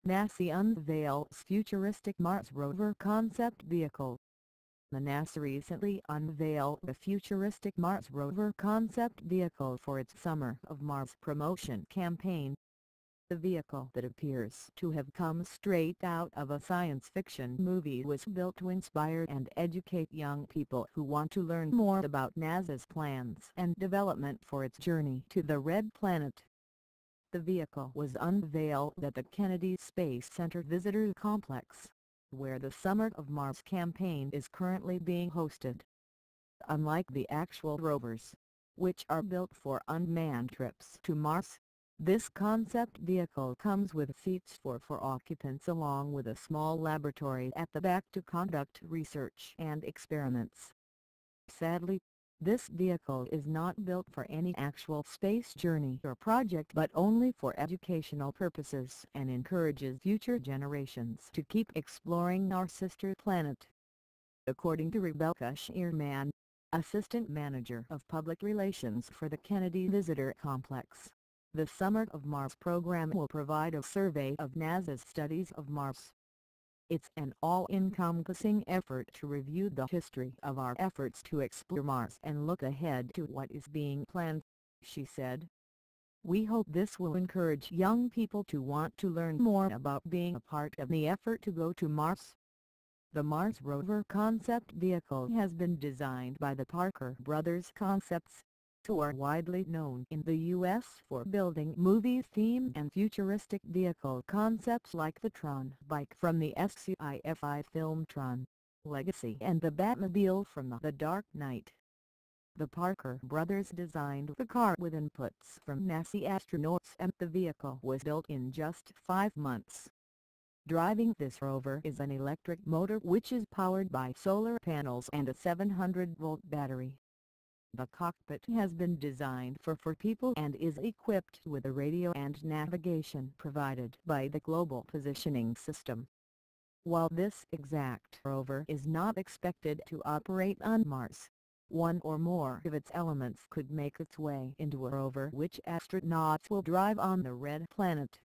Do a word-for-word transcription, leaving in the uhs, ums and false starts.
NASA unveils futuristic Mars Rover Concept Vehicle. The NASA recently unveiled a futuristic Mars Rover Concept Vehicle for its Summer of Mars promotion campaign. The vehicle, that appears to have come straight out of a science fiction movie, was built to inspire and educate young people who want to learn more about NASA's plans and development for its journey to the Red Planet. The vehicle was unveiled at the Kennedy Space Center Visitor Complex, where the Summer of Mars campaign is currently being hosted. Unlike the actual rovers, which are built for unmanned trips to Mars, this concept vehicle comes with seats for four occupants along with a small laboratory at the back to conduct research and experiments. Sadly, this vehicle is not built for any actual space journey or project, but only for educational purposes, and encourages future generations to keep exploring our sister planet. According to Rebecca Shireman, Assistant Manager of Public Relations for the Kennedy Visitor Complex, the Summer of Mars program will provide a survey of NASA's studies of Mars. It's an all-encompassing effort to review the history of our efforts to explore Mars and look ahead to what is being planned, she said. We hope this will encourage young people to want to learn more about being a part of the effort to go to Mars. The Mars Rover Concept Vehicle has been designed by the Parker Brothers Concepts, who are widely known in the U S for building movie-themed and futuristic vehicle concepts like the Tron bike from the sci-fi film Tron Legacy and the Batmobile from The Dark Knight. The Parker brothers designed the car with inputs from NASA astronauts, and the vehicle was built in just five months. Driving this rover is an electric motor which is powered by solar panels and a seven hundred volt battery. The cockpit has been designed for four people and is equipped with a radio and navigation provided by the Global Positioning System. While this exact rover is not expected to operate on Mars, one or more of its elements could make its way into a rover which astronauts will drive on the Red Planet.